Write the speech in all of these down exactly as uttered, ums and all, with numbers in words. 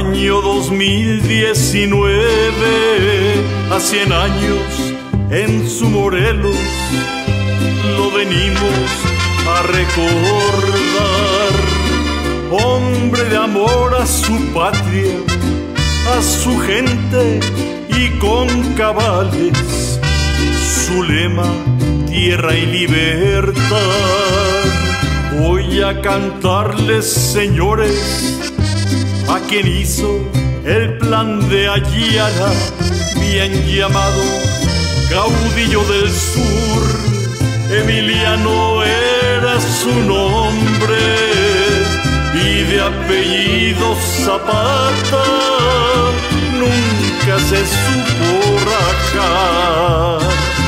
Año dos mil diecinueve, a cien años en su Morelos, lo venimos a recordar. Hombre de amor a su patria, a su gente y con cabales, su lema, tierra y libertad. Voy a cantarles, señores, a quien hizo el plan de Ayala, bien llamado caudillo del sur. Emiliano era su nombre y de apellido Zapata nunca se supo rajar.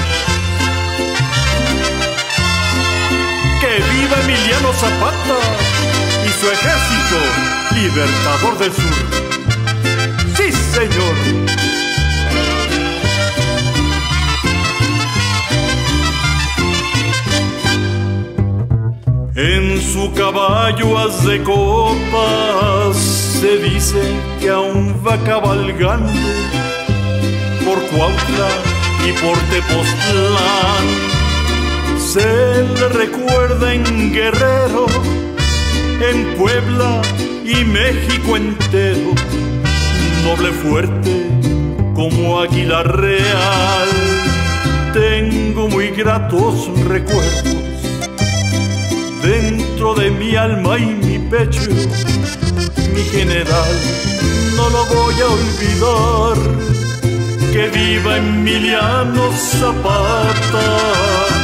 ¡Que viva Emiliano Zapata y su ejército libertador del sur! ¡Sí, señor! En su caballo haz de copas se dice que aún va cabalgando por Cuautla y por Tepoztlán. Se le recuerda en Guerrero, en Puebla y México entero, noble fuerte como águila real. Tengo muy gratos recuerdos dentro de mi alma y mi pecho, mi general, no lo voy a olvidar. Que viva Emiliano Zapata.